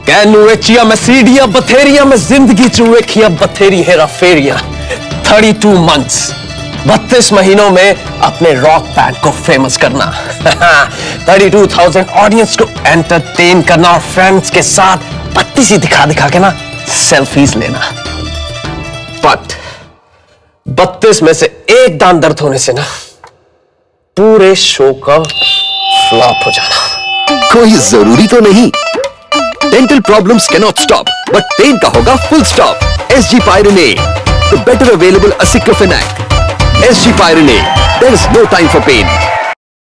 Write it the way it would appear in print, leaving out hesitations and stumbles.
Keanu वेचिया मैं सीढ़ियां बथेरिया मैं जिंदगी च वेखिया बथेरी हेरा फेरिया 32 मंथ्स 32 महीनों में अपने रॉक बैंड को फेमस करना 32,000 ऑडियंस को एंटरटेन करना और फ्रेंड्स के साथ पत्ती सी दिखा दिखा के ना सेल्फीज लेना। बट 32 में से एक दान दर्द होने से ना पूरे शो का फ्लॉप हो जाना। कोई जरूरी तो नहीं। Dental problems cannot stop but pain का होगा full stop. SG Pyronate, the better available aceclofenac. SG Pyronate, there is no time for pain.